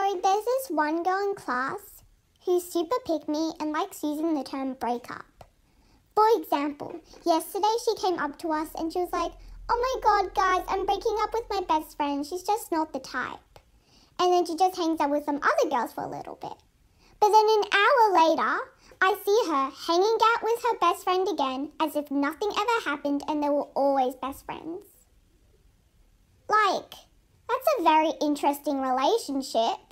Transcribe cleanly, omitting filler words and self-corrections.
there's this one girl in class who's super pick-me and likes using the term breakup. For example, yesterday she came up to us and she was like, "Oh my god, guys, I'm breaking up with my best friend. She's just not the type." And then she just hangs out with some other girls for a little bit. But then an hour later, I see her hanging out with her best friend again as if nothing ever happened and they were always best friends. Like, that's a very interesting relationship.